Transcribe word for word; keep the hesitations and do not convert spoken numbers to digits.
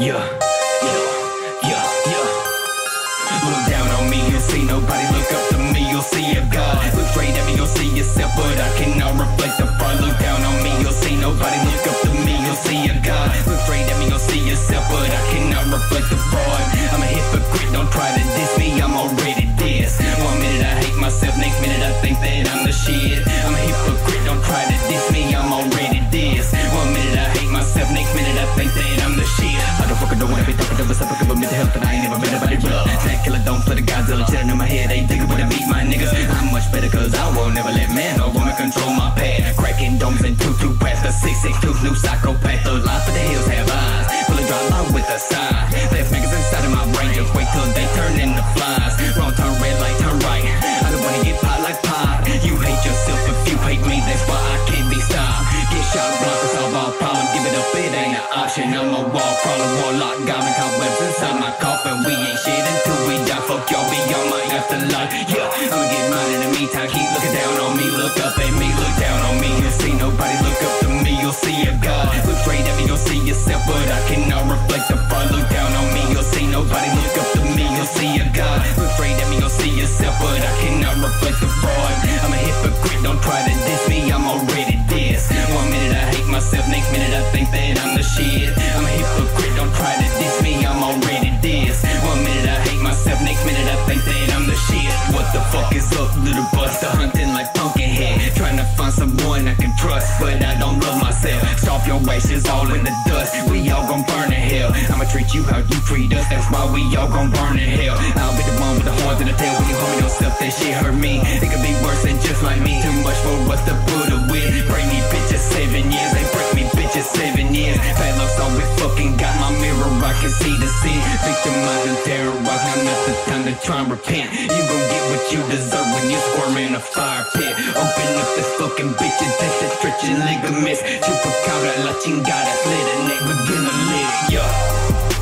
Yeah, yeah, yeah, yeah. Look down on me, you'll see nobody. Look up to me, you'll see a God. Look straight at me, you'll see yourself, but I cannot reflect the fraud. Look down on me, you'll see nobody. Look up to me, you'll see a God. Look straight at me, you'll see yourself, but I cannot reflect the fraud. I'm a hypocrite, don't try to diss me, I'm already this. One minute I hate myself, next minute I think that I'm the shit. I'm a hypocrite, don't try to diss me, I'm already this. One minute I hate myself, next minute I think that I'm the shit. I don't fucking don't wanna be talking to myself, I mental health, and I ain't never been about it real. That killer don't play the Godzilla, chillin' in my head, ain't thinking when I beat my niggas. I'm much better cause I won't never let man or woman control my path. Cracking domes and two two past the six six two new psychopath. The life of the hills have eyes, full of drama with a sign. Left niggas inside of my brain, just wait till they turn into flies. Wrong turn red light, turn right. I don't wanna get pot like pie. You hate yourself if you hate me, that's why I can't be stopped. Get shot, block, to solve all problems, give it up, it ain't an option. I'm a wall crawler, warlock, got me cobwebs inside my coffin. We ain't shit until we die, fuck y'all, be on my afterlife. Yeah, I'ma get mine in the meantime, keep looking down on me. Look up at me, look down on me. You'll see nobody, look up to me, you'll see a God. Look straight at me, you'll see yourself, but I cannot reflect the fraud. Look down on me, you'll see nobody, look up to me, you'll see a God. Look straight at me, you'll see yourself, but I cannot reflect the fraud. I'm a hypocrite, don't try to diss me, I'm already this. One minute I hate myself, next minute I think that I'm the shit. I'm a hypocrite, don't try to diss me, I'm already this. One minute I hate myself, next minute I think that I'm the shit. What the fuck is up, little buster, hunting like Pumpkinhead, trying to find someone I can trust, but I don't love myself. Stop your ashes all in the dust, we all gon' burn in hell. I'ma treat you how you treat us, that's why we all gon' burn in hell. I'll be the one with the horns in the tail, when you harm yourself, that shit hurt me. It could be worse than just like me, too much for us to put up with. Bring me bitches seven years, they break me bitches seven years. Bad luck's all we fucking got, my mirror I can see the sin. Victimized and terrorized, now not the time to try and repent. You gon' get what you deserve when you squirm in a fire pit. Open up this fucking bitch and take the stretching ligaments. Chupacabra, la chingada, slit a neck, we're gonna live, yeah.